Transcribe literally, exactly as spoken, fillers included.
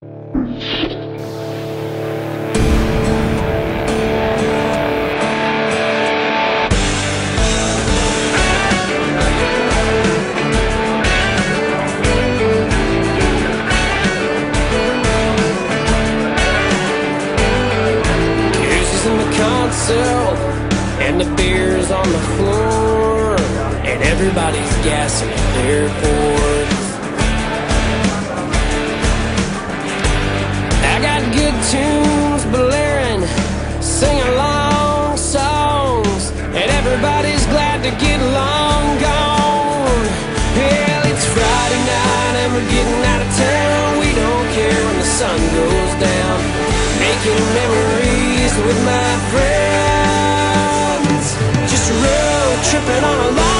And the beer's on the floor, and everybody's gassing at their boards. I got good tunes blaring, singing long songs, and everybody's glad to get long gone. Hell, it's Friday night and we're getting out of town. We don't care when the sun goes down, making memories with my friends. Just road tripping on a line.